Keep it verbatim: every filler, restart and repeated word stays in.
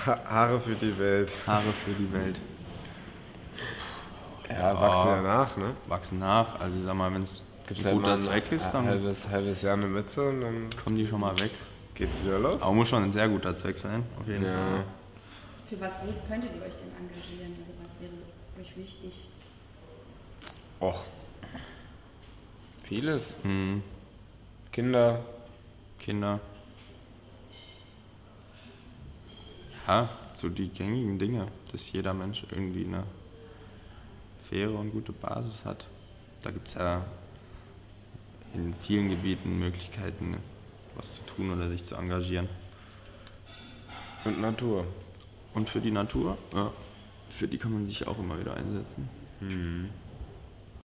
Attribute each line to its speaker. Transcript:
Speaker 1: Ha Haare für die Welt.
Speaker 2: Haare für die Welt.
Speaker 1: Ja, ja, wachsen ja nach, ne?
Speaker 2: Wachsen nach. Also sag mal, wenn es ein
Speaker 1: halt
Speaker 2: guter
Speaker 1: ein
Speaker 2: Zweck ist, dann
Speaker 1: halbes, halbes Jahr eine Mütze und dann
Speaker 2: kommen die schon mal weg.
Speaker 1: Geht's wieder los.
Speaker 2: Aber muss schon ein sehr guter Zweck sein, auf jeden
Speaker 1: ja.
Speaker 2: Fall.
Speaker 3: Für was könntet ihr euch denn engagieren? Also was wäre euch wichtig?
Speaker 1: Och. Vieles.
Speaker 2: Hm.
Speaker 1: Kinder.
Speaker 2: Kinder. Ja, so die gängigen Dinge, dass jeder Mensch irgendwie eine faire und gute Basis hat. Da gibt es ja in vielen Gebieten Möglichkeiten, was zu tun oder sich zu engagieren.
Speaker 1: Und Natur.
Speaker 2: Und für die Natur, ja, für die kann man sich auch immer wieder einsetzen.
Speaker 1: Mhm.